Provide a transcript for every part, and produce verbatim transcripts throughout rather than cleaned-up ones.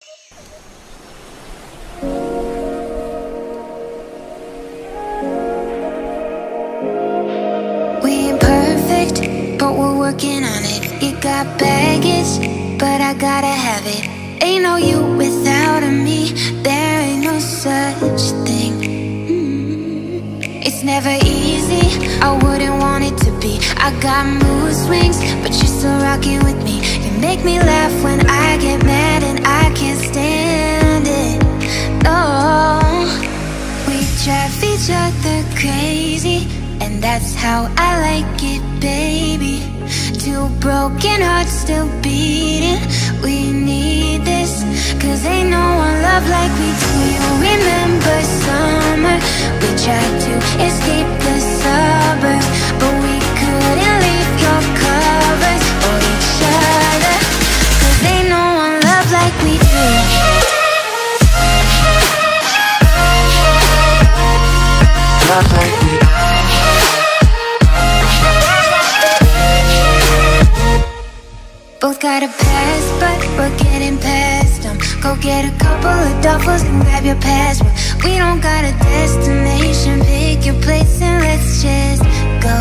We ain't perfect, but we're working on it. You got baggage, but I gotta have it. Ain't no you without a me, there ain't no such thing. mm. It's never easy, I wouldn't want it to be. I got mood swings, but you're still rocking with me. You make me laugh when I get mad and I can't stand it. Oh, we drive each other crazy, and that's how I like it, baby. Two broken hearts still beating. We need this, cause ain't no one love like we do. You remember summer, we tried to escape the suburbs, but we couldn't leave your covers or each other, cause ain't no one love like we do. Love like we do. Both got a past, but we're getting past them. Go get a couple of duffels and grab your passport. We don't got a destination, pick your place and let's just go.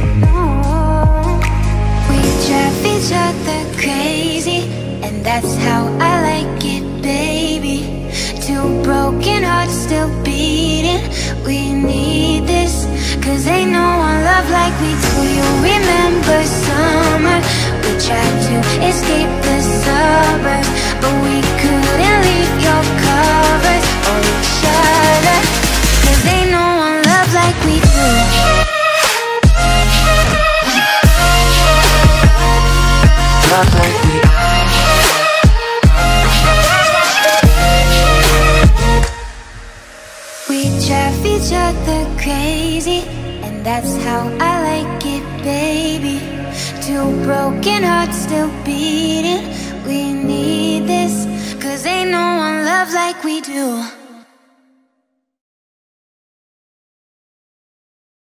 We drive each other crazy, and that's how I like it, baby. Two broken hearts still beating. We need this, cause ain't no one love like we do. You remember summer, we tried to escape the suburbs, but we couldn't leave your covers or each other, cause ain't no one love like we do. Love like we do. We drive each other crazy, and that's how I like it, baby. Two broken hearts still beating. We need this, cause ain't no one love like we do.